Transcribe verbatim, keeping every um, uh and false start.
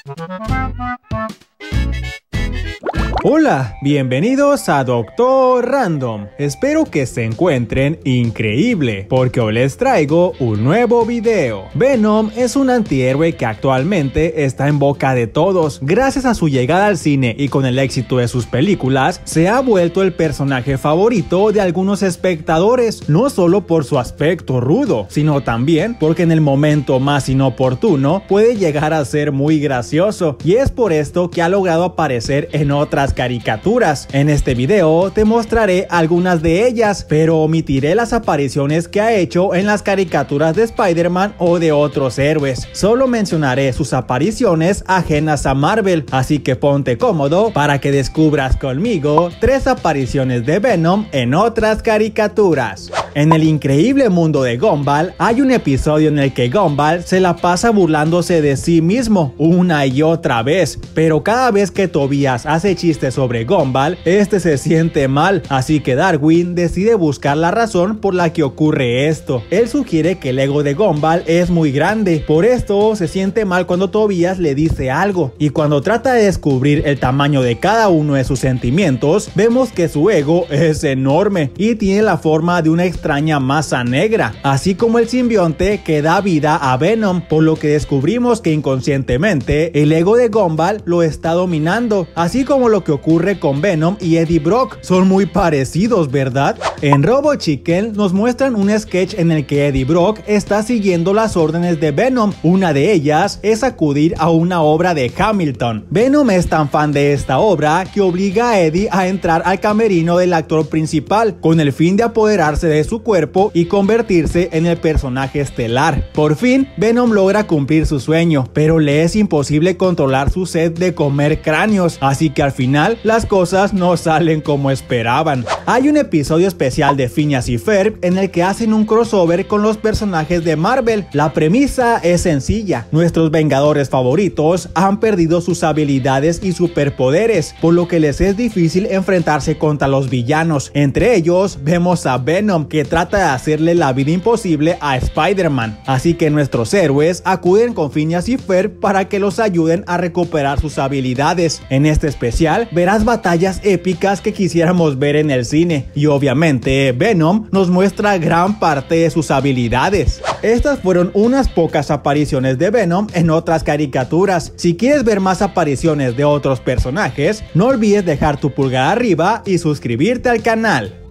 Hola, bienvenidos a Doctor Random. Espero que se encuentren increíble, porque hoy les traigo un nuevo video. Venom es un antihéroe que actualmente está en boca de todos. Gracias a su llegada al cine y con el éxito de sus películas, se ha vuelto el personaje favorito de algunos espectadores, no solo por su aspecto rudo, sino también porque en el momento más inoportuno puede llegar a ser muy gracioso, y es por esto que ha logrado aparecer en otras caricaturas. En este video te mostraré algunas de ellas, pero omitiré las apariciones que ha hecho en las caricaturas de Spider-Man o de otros héroes. Solo mencionaré sus apariciones ajenas a Marvel, así que ponte cómodo para que descubras conmigo tres apariciones de Venom en otras caricaturas. En el increíble mundo de Gumball hay un episodio en el que Gumball se la pasa burlándose de sí mismo una y otra vez, pero cada vez que Tobias hace chistes sobre Gumball, este se siente mal, así que Darwin decide buscar la razón por la que ocurre esto. Él sugiere que el ego de Gumball es muy grande, por esto se siente mal cuando Tobias le dice algo, y cuando trata de descubrir el tamaño de cada uno de sus sentimientos, vemos que su ego es enorme y tiene la forma de una extraña masa negra, así como el simbionte que da vida a Venom, por lo que descubrimos que inconscientemente el ego de Gumball lo está dominando, así como lo que ocurre con Venom y Eddie Brock. Son muy parecidos, ¿verdad? En Robot Chicken nos muestran un sketch en el que Eddie Brock está siguiendo las órdenes de Venom. Una de ellas es acudir a una obra de Hamilton. Venom es tan fan de esta obra que obliga a Eddie a entrar al camerino del actor principal con el fin de apoderarse de su cuerpo y convertirse en el personaje estelar. Por fin, Venom logra cumplir su sueño, pero le es imposible controlar su sed de comer cráneos, así que al final las cosas no salen como esperaban. Hay un episodio especial de Phineas y Ferb en el que hacen un crossover con los personajes de Marvel. La premisa es sencilla: nuestros Vengadores favoritos han perdido sus habilidades y superpoderes, por lo que les es difícil enfrentarse contra los villanos. Entre ellos vemos a Venom, que trata de hacerle la vida imposible a Spider-Man, así que nuestros héroes acuden con Phineas y Ferb para que los ayuden a recuperar sus habilidades. En este especial verás batallas épicas que quisiéramos ver en el cine, y obviamente Venom nos muestra gran parte de sus habilidades. Estas fueron unas pocas apariciones de Venom en otras caricaturas. Si quieres ver más apariciones de otros personajes, no olvides dejar tu pulgar arriba y suscribirte al canal.